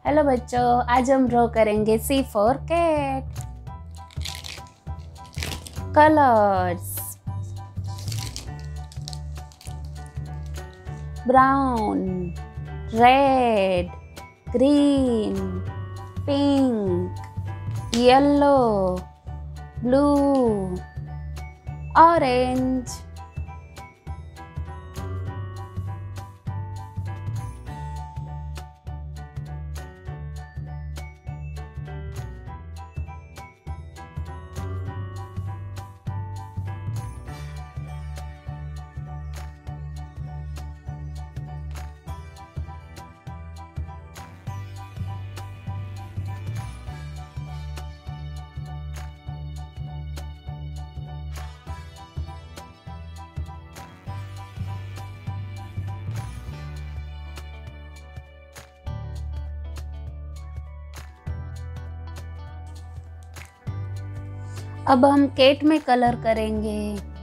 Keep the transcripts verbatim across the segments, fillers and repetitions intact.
Hello बच्चों, आज हम ड्रॉ करेंगे C for cat. Colours brown, red, green, pink, yellow, blue, orange. अब हम कैट में कलर करेंगे।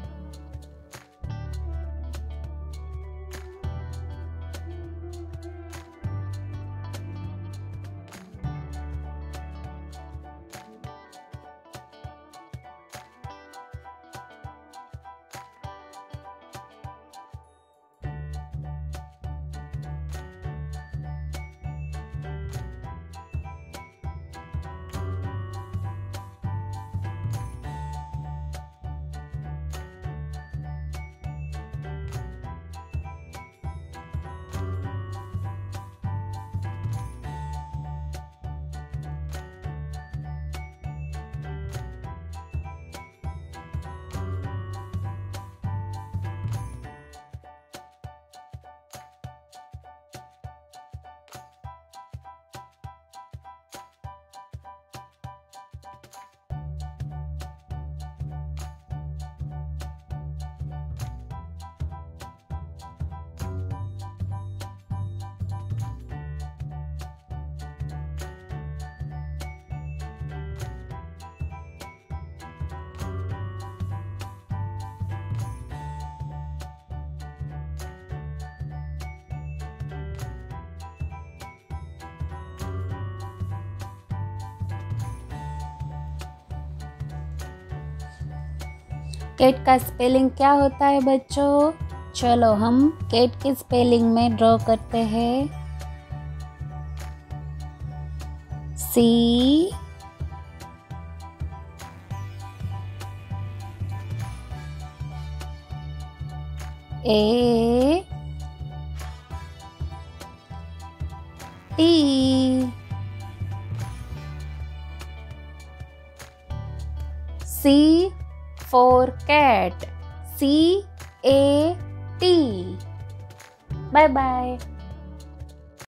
कैट का स्पेलिंग क्या होता है बच्चों? चलो हम कैट की स्पेलिंग में ड्रॉ करते हैं। C A T, C for cat, C A T. Bye bye.